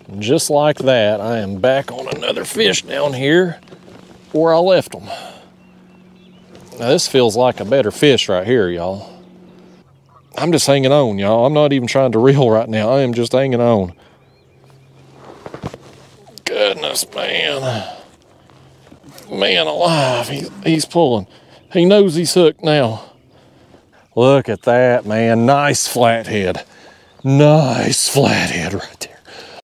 And just like that, I am back on another fish down here where I left them. Now this feels like a better fish right here, y'all. I'm just hanging on, y'all. I'm not even trying to reel right now. I am just hanging on. Goodness, man. Man alive, he's pulling. He knows he's hooked now. Look at that, man. Nice flathead. Nice flathead right there.